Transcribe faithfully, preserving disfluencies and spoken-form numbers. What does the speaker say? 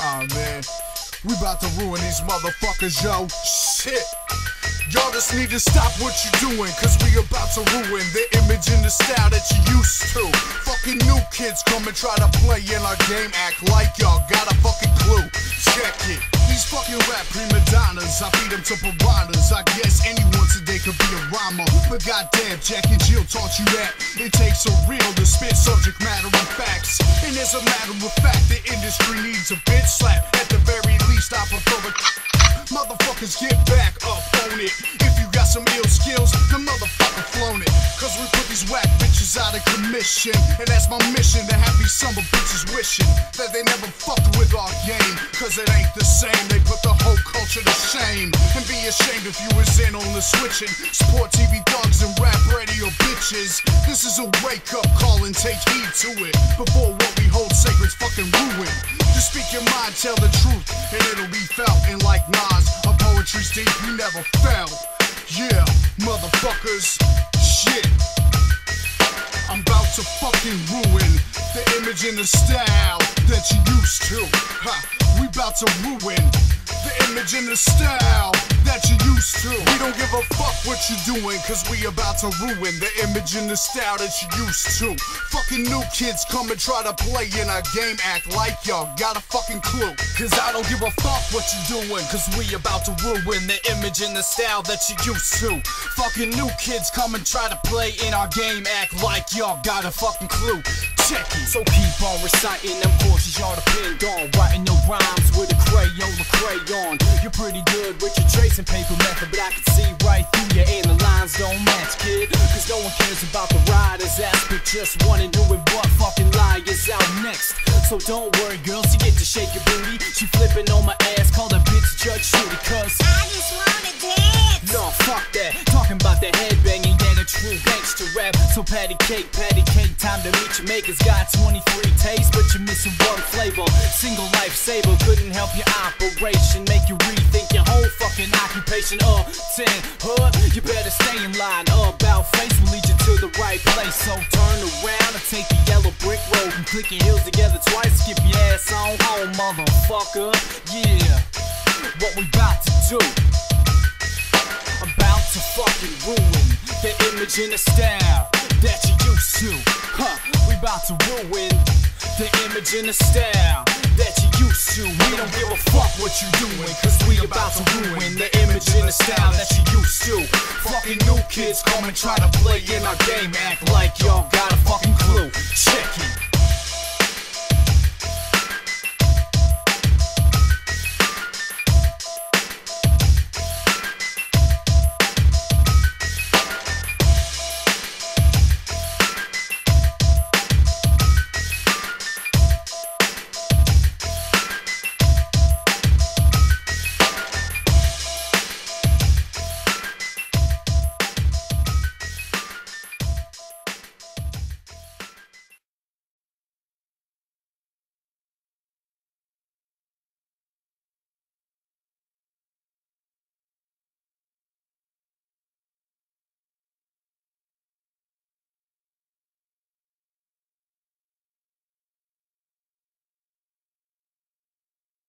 Nah, man. We about to ruin these motherfuckers, yo. Shit. Y'all just need to stop what you're doing, cause we about to ruin the image and the style that you used to. Fucking new kids come and try to play in our game, act like y'all got a fucking clue. Check it. These fucking rap prima donnas, I feed them to piranhas. I guess anyone today could be a rhymer, but goddamn, Jack and Jill taught you that it takes a real to spit subject matter and facts. And as a matter of fact, the industry needs a bitch slap. At the very least, I prefer a motherfuckers get back up on it. If you got some ill skills, the motherfucker flown it. Cause we put these whack bitches out of commission, and that's my mission, to have these summer bitches wishing that they never fucked with our game. Cause it ain't the same, they put the whole culture to shame. And be ashamed if you was in on the switching. Sport T V thugs and rap radio bitches. This is a wake up call and take heed to it, before what we hold sacred's fucking ruined. Just speak your mind, tell the truth, and it'll be felt. And like Nas, our poetry's deep, we never fell. Yeah, motherfuckers, shit. I'm about to fucking ruin the image and the style that you used to. Ha, we about to ruin the image and the style that you used to. We don't give a fuck what you're doing, cause we about to ruin the image and the style that you used to. Fucking new kids come and try to play in our game, act like y'all got a fucking clue. Cause I don't give a fuck what you're doing, cause we about to ruin the image and the style that you used to. Fucking new kids come and try to play in our game, act like y'all got a fucking clue. Check it. So keep on reciting them courses y'all depend on, writing your rhymes with a Crayola crayon. You're pretty good with your tracing paper method, but I can see right through you and the lines don't match, kid. Cause no one cares about the rider's aspect, just wanting to know what fucking lie is out next. So don't worry, girls, you get to shake your booty. She flipping on my ass, call that bitch Judge Judy, cause I just wanna dance. no, fuck that. Talking about the headbanging, yeah, the true gangster rap. So patty cake, patty cake, time to meet your makers. Got twenty-three tastes, but you're missing one flavor. Single lifesaver, couldn't help your operation. Make you rethink your whole fucking occupation. Uh, ten, huh? You better stay in line. Uh, about face will lead you to the right place. So turn around and take the yellow brick road and click your heels together twice. Skip your ass on home, motherfucker. Yeah, what we about to do? About to fucking ruin the image and the style that you used to. Huh, we about to ruin the image and the style that you used to. We don't give a fuck what you doing, cause we about to ruin the image and the style that you used to. Fucking new kids come and try to play in our game, act like y'all got a fucking